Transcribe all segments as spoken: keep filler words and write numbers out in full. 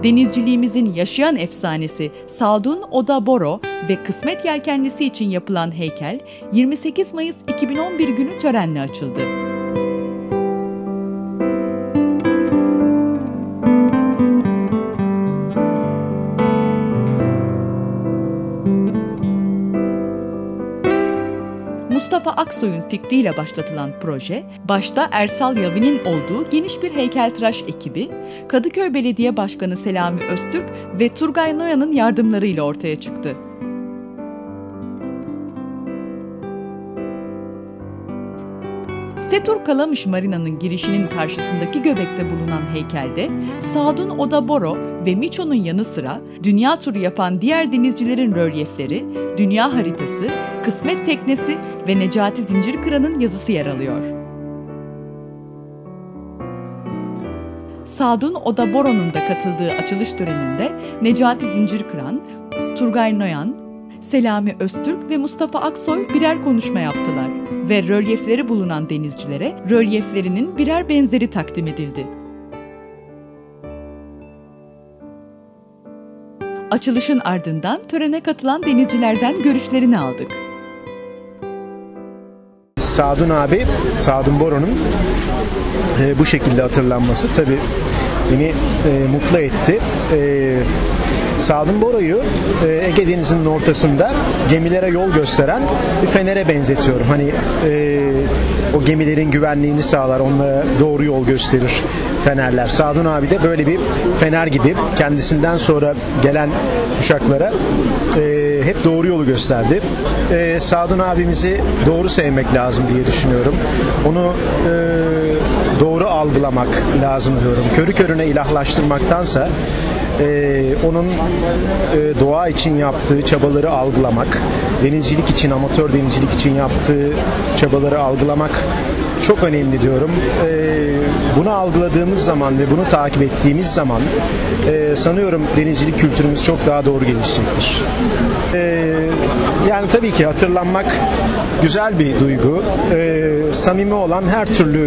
Denizciliğimizin yaşayan efsanesi Sadun Oda Boro ve Kısmet Yelkenlisi için yapılan heykel yirmi sekiz Mayıs iki bin on bir günü törenle açıldı. Mustafa Aksoy'un fikriyle başlatılan proje, başta Ersal Yavi'nin olduğu geniş bir heykeltıraş ekibi, Kadıköy Belediye Başkanı Selami Öztürk ve Turgay Noyan'ın yardımlarıyla ortaya çıktı. Setur Kalamış Marina'nın girişinin karşısındaki göbekte bulunan heykelde, Sadun Oda Boro ve Miço'nun yanı sıra dünya turu yapan diğer denizcilerin rölyefleri, dünya haritası, kısmet teknesi ve Necati Zincirkıran'ın yazısı yer alıyor. Sadun Oda Boro'nun da katıldığı açılış töreninde Necati Zincirkıran, Turgay Noyan, Selami Öztürk ve Mustafa Aksoy birer konuşma yaptılar ve rölyefleri bulunan denizcilere rölyeflerinin birer benzeri takdim edildi. Açılışın ardından törene katılan denizcilerden görüşlerini aldık. Sadun abi, Sadun Boro'nun e, bu şekilde hatırlanması tabii beni e, mutlu etti. E, Sadun Boro'yu e, Ege Denizi'nin ortasında gemilere yol gösteren bir fenere benzetiyorum. Hani e, o gemilerin güvenliğini sağlar, onlara doğru yol gösterir fenerler. Sadun abi de böyle bir fener gibi kendisinden sonra gelen kuşaklara e, hep doğru yolu gösterdi. E, Sadun abimizi doğru sevmek lazım diye düşünüyorum. Onu e, doğru algılamak lazım diyorum. Körü körüne ilahlaştırmaktansa Ee, onun e, doğa için yaptığı çabaları algılamak, denizcilik için, amatör denizcilik için yaptığı çabaları algılamak çok önemli diyorum. Ee, bunu algıladığımız zaman ve bunu takip ettiğimiz zaman e, sanıyorum denizcilik kültürümüz çok daha doğru gelişecektir. Ee, yani tabii ki hatırlanmak güzel bir duygu. Ee, samimi olan her türlü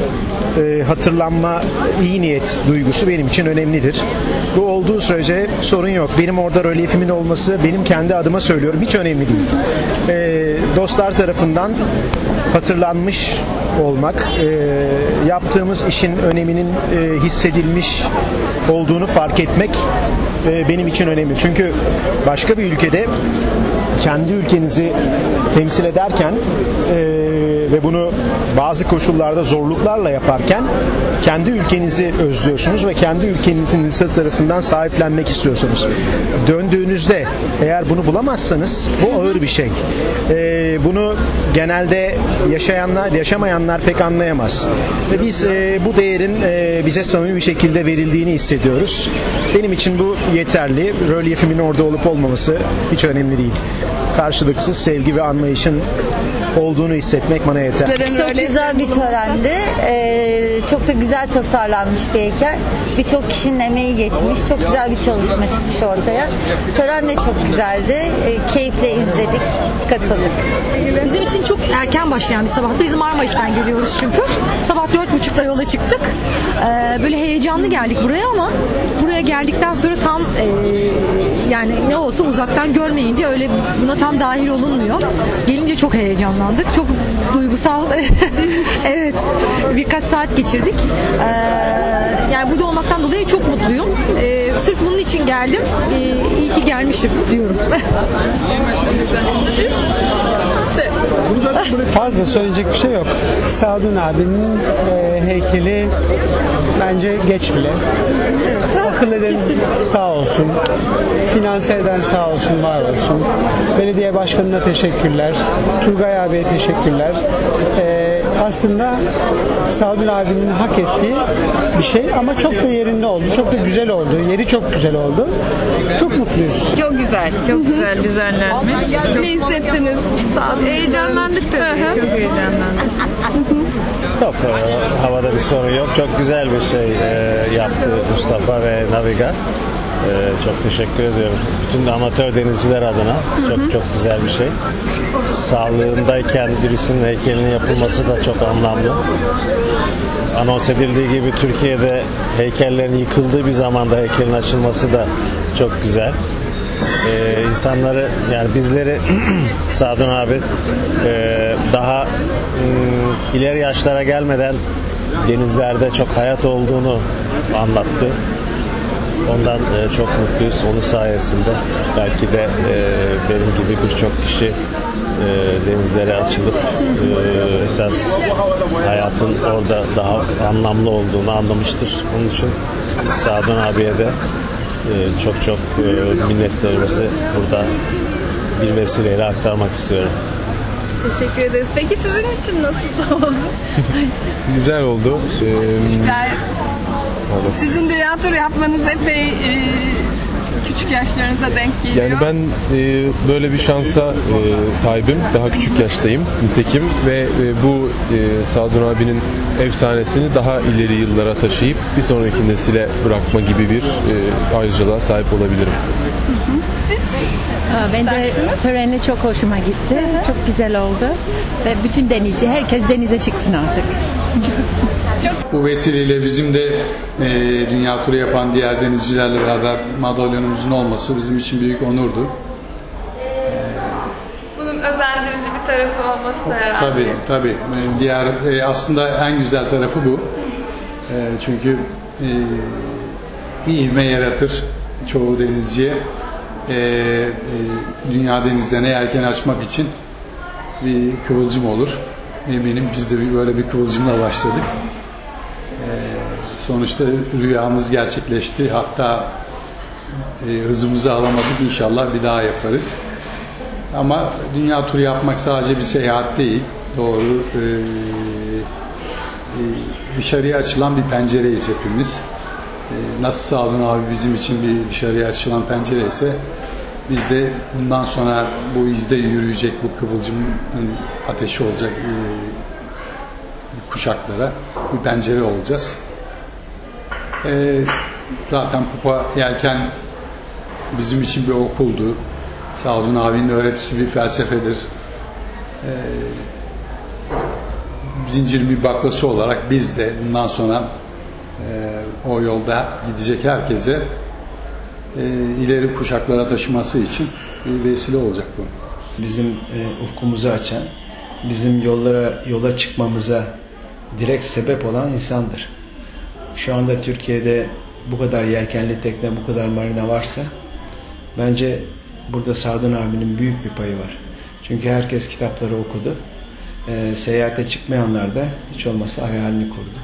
e, hatırlanma, iyi niyet duygusu benim için önemlidir. Bu olduğu sürece sorun yok. Benim orada rölyefimin olması, benim kendi adıma söylüyorum, hiç önemli değil. Ee, dostlar tarafından hatırlanmış olmak, e, yaptığımız işin öneminin e, hissedilmiş olduğunu fark etmek e, benim için önemli. Çünkü başka bir ülkede kendi ülkenizi temsil ederken e, ve bunu bazı koşullarda zorluklarla yaparken kendi ülkenizi özlüyorsunuz ve kendi ülkenizin insan tarafından sahiplenmek istiyorsunuz. Döndüğünüzde eğer bunu bulamazsanız bu ağır bir şey. E, bunu genelde yaşayanlar, yaşamayanlar pek anlayamaz. Ve biz e, bu değerin e, bize samimi bir şekilde verildiğini hissediyoruz. Benim için bu yeterli. Rölyefimin orada olup olmaması hiç önemli değil. Karşılıksız sevgi ve anlayışın olduğunu hissetmek bana yeter. Çok güzel bir törendi. Ee, çok da güzel tasarlanmış bir heykel. Birçok kişinin emeği geçmiş. Çok güzel bir çalışma çıkmış ortaya. Tören de çok güzeldi. Ee, keyifle izledik, katıldık. Bizim için çok erken başlayan bir sabahtı. Biz Marmaris'ten geliyoruz çünkü. Sabah dört buçukta yola çıktık. Ee, böyle heyecanlı geldik buraya ama buraya geldikten sonra tam e, yani ne olsa uzaktan görmeyince öyle buna tam dahil olunmuyor. Gelince çok heyecanlandık. Çok duygusal. Evet. Birkaç saat geçirdik. Ee, yani burada olmaktan dolayı çok mutluyum. Ee, sırf bunun için geldim. Ee, iyi ki gelmişim diyorum. Fazla söyleyecek bir şey yok. Sadun abinin e, heykeli bence geç bile. Akıl eden sağ olsun. Finanse eden sağ olsun, var olsun. Belediye başkanına teşekkürler. Turgay abiye teşekkürler. E, aslında Sadun abinin hak ettiği bir şey ama çok da yerinde oldu. Çok da güzel oldu. Yeri çok güzel oldu. Çok mutluyuz. Çok güzel. Çok güzel düzenlenmiş. Ne hissettiniz? Heyecanlandık tabii. Çok heyecanlandık. Yok, e, havada bir sorun yok. Çok güzel bir şey e, yaptı Mustafa ve Naviga. E, çok teşekkür ediyorum. Bütün amatör denizciler adına çok çok güzel bir şey. Sağlığındayken birisinin heykelinin yapılması da çok anlamlı. anons edildiği gibi Türkiye'de heykellerin yıkıldığı bir zamanda heykelin açılması da çok güzel. Ee, insanları, yani bizleri Sadun abi e, daha m, ileri yaşlara gelmeden denizlerde çok hayat olduğunu anlattı. Ondan e, çok mutluyuz. Onun sayesinde belki de e, benim gibi birçok kişi e, denizlere açılıp e, esas hayatın orada daha anlamlı olduğunu anlamıştır. Onun için Sadun abiye de e, çok çok e, minnetlerimizi burada bir vesileyle aktarmak istiyorum. Teşekkür ederiz. Peki sizin için nasıl oldu? Güzel oldu. Ee, Yani sizin dünya turu yapmanız epey e, küçük yaşlarınıza denk geliyor. Yani ben e, böyle bir şansa e, sahibim. Daha küçük yaştayım nitekim ve e, bu e, Sadun abinin efsanesini daha ileri yıllara taşıyıp bir sonraki nesile bırakma gibi bir e, ayrıcalığa sahip olabilirim. Ben de töreni çok hoşuma gitti. Çok güzel oldu. Ve bütün denizci, herkes denize çıksın artık. Bu vesileyle bizim de e, dünya turu yapan diğer denizcilerle beraber madalyonumuzun olması bizim için büyük onurdu. Bunun özendirici bir tarafı olması da herhalde. Tabii, tabii. Diğer e, aslında en güzel tarafı bu. E, çünkü e, bir ivme yaratır çoğu denizciye. E, e, dünya denizlerine yelken açmak için bir kıvılcım olur. Eminim biz de böyle bir kıvılcımla başladık. E, sonuçta rüyamız gerçekleşti. Hatta e, hızımızı alamadık. İnşallah bir daha yaparız. Ama dünya turu yapmak sadece bir seyahat değil. Doğru. E, e, dışarıya açılan bir pencereyiz hepimiz. E, nasıl Sadun abi bizim için bir dışarıya açılan pencere ise biz de bundan sonra bu izde yürüyecek, bu kıvılcımın ateşi olacak e, kuşaklara bir pencere olacağız. E, zaten Pupa Yelken bizim için bir okuldu. Sadun abinin öğretisi bir felsefedir. E, zincir bir baklası olarak biz de bundan sonra e, o yolda gidecek herkese e, ileri kuşaklara taşıması için bir vesile olacak bu. Bizim e, ufkumuzu açan, bizim yollara yola çıkmamıza direkt sebep olan insandır. Şu anda Türkiye'de bu kadar yelkenli tekne, bu kadar marina varsa bence burada Sadun abinin büyük bir payı var. Çünkü herkes kitapları okudu. E, seyahate çıkmayanlar da hiç olmazsa hayalini kurdu.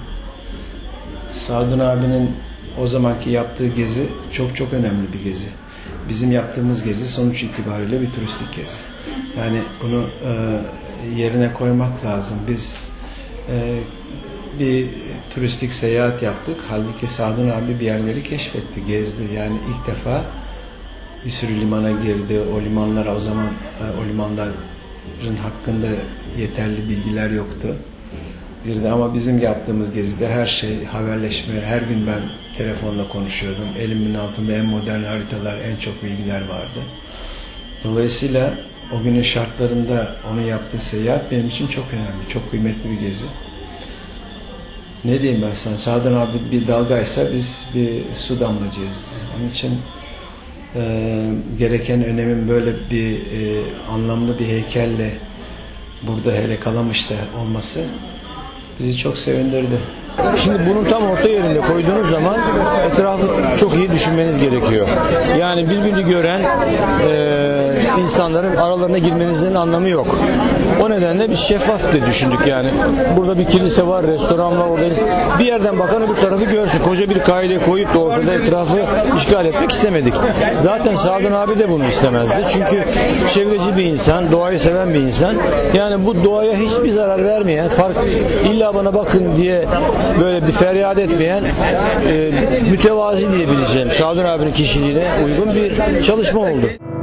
Sadun abinin o zamanki yaptığı gezi çok çok önemli bir gezi. Bizim yaptığımız gezi sonuç itibariyle bir turistik gezi. Yani bunu e, yerine koymak lazım. Biz e, bir turistik seyahat yaptık. Halbuki Sadun abi bir yerleri keşfetti, gezdi. Yani ilk defa bir sürü limana girdi. O limanlara o zaman e, o limanların hakkında yeterli bilgiler yoktu. Girdi ama bizim yaptığımız gezide her şey haberleşme. Her gün ben telefonla konuşuyordum. Elimin altında en modern haritalar, en çok bilgiler vardı. Dolayısıyla o günün şartlarında onun yaptığı seyahat benim için çok önemli, çok kıymetli bir gezi. Ne diyeyim ben sana, Sadun abi bir dalgaysa biz bir su damlacıyız. Onun için e, gereken önemin böyle bir e, anlamlı bir heykelle burada hele Kalamış'ta olması bizi çok sevindirdi. Şimdi bunun tam orta yerinde koyduğunuz zaman etrafı çok iyi düşünmeniz gerekiyor. Yani birbirini gören e, insanların aralarına girmenizin anlamı yok. O nedenle biz şeffaf diye düşündük yani. Burada bir kilise var, restoran var, orada bir yerden bakan öbür tarafı görsün. Koca bir kaile koyup da ortada etrafı işgal etmek istemedik. Zaten Sadun abi de bunu istemezdi. Çünkü çevreci bir insan, doğayı seven bir insan. Yani bu doğaya hiçbir zarar vermeyen, fark illa bana bakın diye böyle bir feryat etmeyen, e, mütevazi diyebileceğim Sadun abinin kişiliğine uygun bir çalışma oldu.